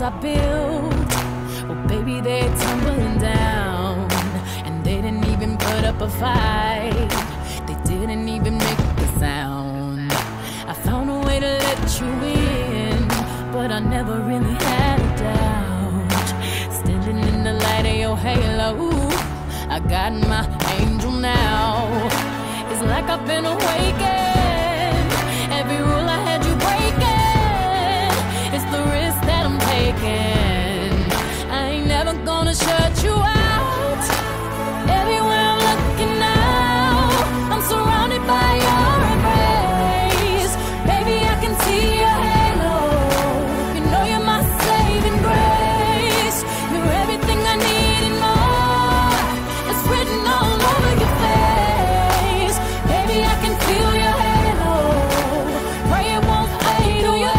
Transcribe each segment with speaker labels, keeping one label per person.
Speaker 1: I built, well, baby, they're tumbling down. And they didn't even put up a fight. They didn't even make a sound. I found a way to let you in, but I never really had a doubt. Standing in the light of your halo, I got my angel now. It's like I've been awakened. Every rule I had you breaking, it's the risk that I'm taking. I ain't never gonna shut you out. Everywhere I'm looking now, I'm surrounded by your embrace. Baby, I can see your halo. You know you're my saving grace. You're everything I need and more. It's written all over your face. Baby, I can feel your halo. Pray it won't fade away.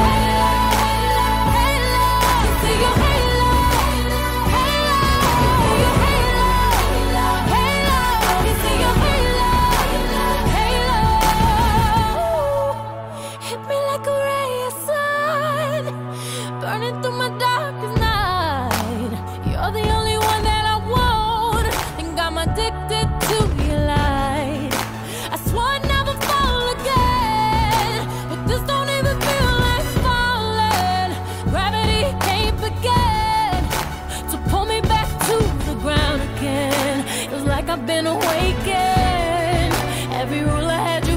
Speaker 1: See your halo. Halo. See your halo. Halo. Hit me like a ray of sun, burning through my darkest night. You're the only one that I want. Think I'm addicted to your light. I swore I'd never fall again, but this don't even feel like falling. Gravity can't begin to pull me back to the ground again. It's like I've been awakened. Every rule I had